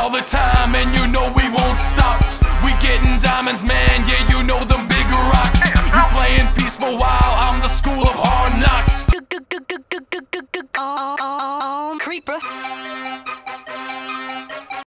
all the time, and you know we won't stop. We getting diamonds, man, yeah, you know them bigger rocks. You play